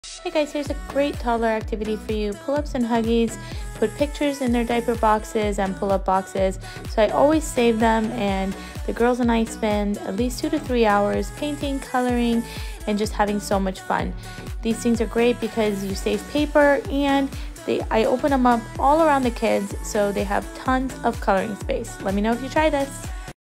Hey guys, here's a great toddler activity for you. Pull-ups and Huggies. Put pictures in their diaper boxes and pull-up boxes. So I always save them, and the girls and I spend at least 2 to 3 hours painting, coloring, and just having so much fun. These things are great because you save paper, and I open them up all around the kids so they have tons of coloring space. Let me know if you try this.